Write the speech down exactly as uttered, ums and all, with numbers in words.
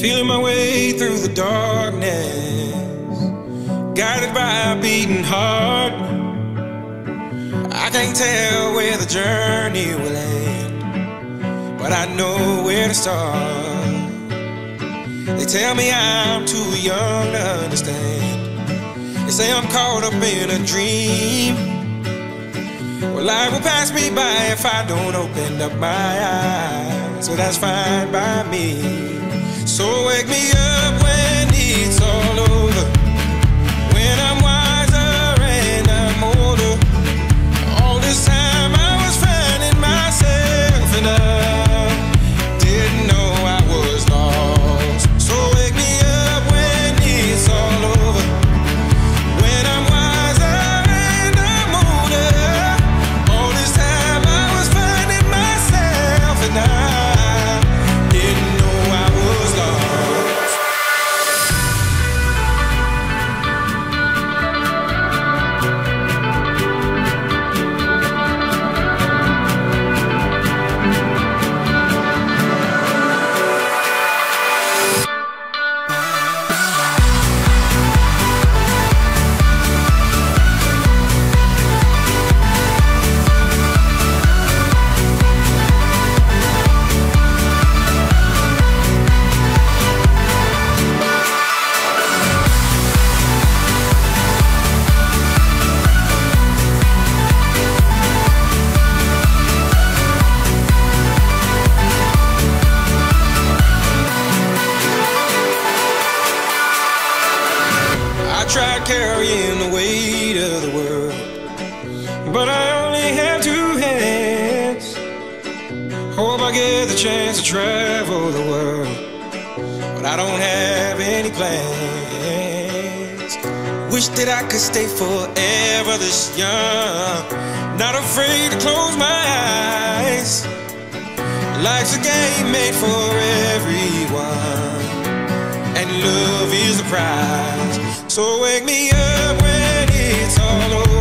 Feeling my way through the darkness, guided by a beating heart. I can't tell where the journey will end, but I know where to start. They tell me I'm too young to understand. They say I'm caught up in a dream. Well, life will pass me by if I don't open up my eyes, so that's fine by me. So wake me up when it's all over, when I'm wiser and I'm older. All this time I was finding myself and I didn't know I was lost. So wake me up when it's all over, when I'm wiser and I'm older. All this time I was finding myself and I didn't know I was lost. I tried carrying the weight of the world, but I only have two hands. Hope I get the chance to travel the world, but I don't have any plans. Wish that I could stay forever this young, not afraid to close my eyes. Life's a game made for everyone, and love is the prize. So wake me up when it's all over.